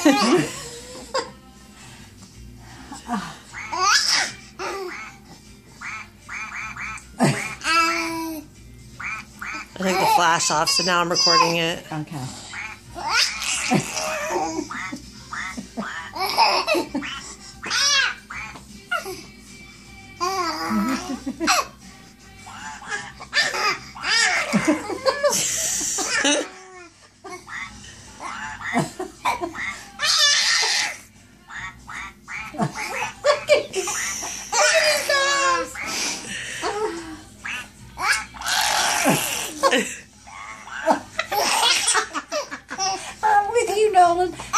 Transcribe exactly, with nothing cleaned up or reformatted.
I think the flash off, so now I'm recording it. Okay. I'm with you, Nolan.